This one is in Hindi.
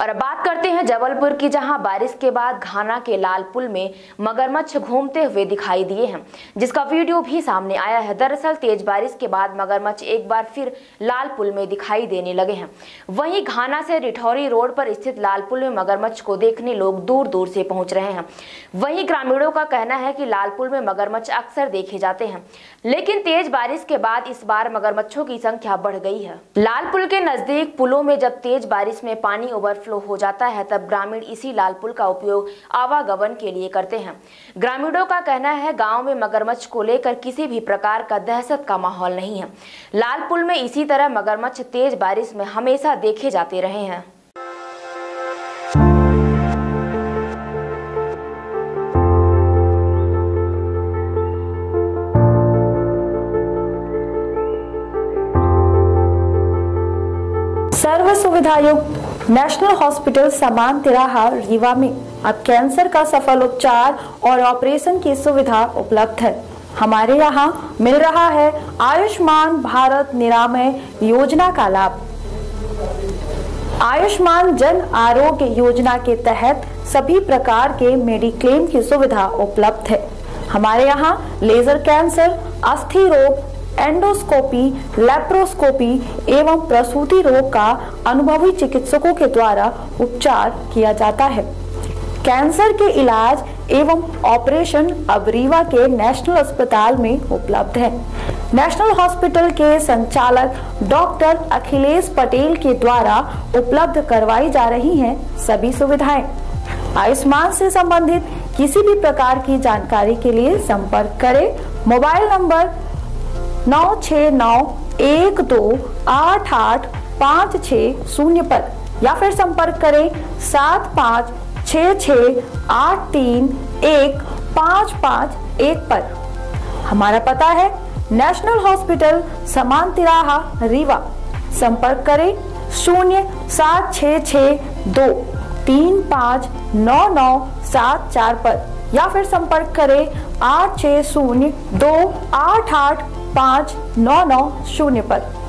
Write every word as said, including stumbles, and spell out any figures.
और अब बात करते हैं जबलपुर की, जहां बारिश के बाद घाना के लाल पुल में मगरमच्छ घूमते हुए दिखाई दिए हैं, जिसका वीडियो भी सामने आया है। दरअसल तेज बारिश के बाद मगरमच्छ एक बार फिर लाल पुल में दिखाई देने लगे हैं। वहीं घाना से रिठौरी रोड पर स्थित लाल पुल में मगरमच्छ को देखने लोग दूर दूर से पहुंच रहे हैं। वहीं ग्रामीणों का कहना है कि लाल पुल में मगरमच्छ अक्सर देखे जाते हैं, लेकिन तेज बारिश के बाद इस बार मगरमच्छों की संख्या बढ़ गई है। लाल पुल के नजदीक पुलों में जब तेज बारिश में पानी ओवरफ्लो हो जाता है, तब ग्रामीण इसी लाल पुल का उपयोग आवागमन के लिए करते हैं। ग्रामीणों का कहना है गांव में मगरमच्छ को लेकर किसी भी प्रकार का दहशत का माहौल नहीं है। लाल पुल में इसी तरह मगरमच्छ तेज बारिश में हमेशा देखे जाते रहे हैं। सर्व सुविधा युक्त नेशनल हॉस्पिटल समान तिराहा रीवा में अब कैंसर का सफल उपचार और ऑपरेशन की सुविधा उपलब्ध है। हमारे यहाँ मिल रहा है आयुष्मान भारत निरामय योजना का लाभ। आयुष्मान जन आरोग्य योजना के तहत सभी प्रकार के मेडिक्लेम की सुविधा उपलब्ध है। हमारे यहाँ लेजर कैंसर, अस्थि रोग, एंडोस्कोपी, लेप्रोस्कोपी एवं प्रसूति रोग का अनुभवी चिकित्सकों के द्वारा उपचार किया जाता है। कैंसर के इलाज एवं ऑपरेशन अब रीवा के नेशनल अस्पताल में उपलब्ध है। नेशनल हॉस्पिटल के संचालक डॉक्टर अखिलेश पटेल के द्वारा उपलब्ध करवाई जा रही हैं सभी सुविधाएं। आयुष्मान से संबंधित किसी भी प्रकार की जानकारी के लिए संपर्क करें मोबाइल नंबर नौ छः नौ एक दो आठ आठ पाँच छः शून्य पर, या फिर संपर्क करें सात पाँच छः छः आठ तीन एक पाँच पाँच एक पर। हमारा पता है नेशनल हॉस्पिटल समान तिराहा रीवा। संपर्क करें शून्य सात छः छः दो तीन पाँच नौ नौ सात चार पर, या फिर संपर्क करें आठ छः शून्य दो आठ आठ पाँच नौ नौ शून्य पर।